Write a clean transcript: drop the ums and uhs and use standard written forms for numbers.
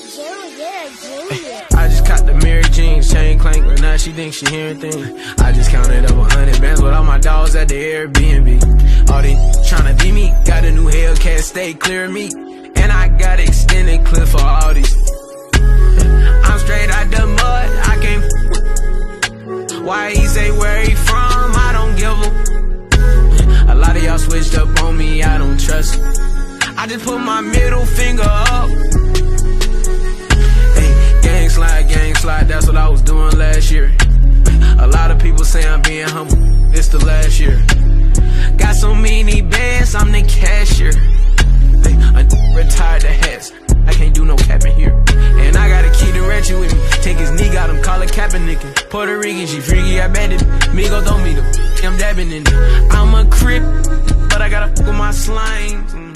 I just caught the Mary Jeans, chain clank, but now she thinks she hearing things. I just counted up 100 bands with all my dogs at the Airbnb. All they tryna be me, got a new Hellcat, stay clear of me. And I got extended clip for all these. I'm straight out the mud, I can't. Why he say where he from, I don't give a. A lot of y'all switched up on me, I don't trust. I just put my middle finger up. Hey, gang slide, that's what I was doing last year. A lot of people say I'm being humble, it's the last year. Got so many bands, I'm the cashier. I retired the hats, I can't do no capping here. And I got a kid and ratchet with me. Take his knee, got him, call it Kaepernick. Puerto Rican, she freaky, I bet it. Migo don't meet him, I'm dabbing in it. I'm a crip, but I gotta fuck with my slime.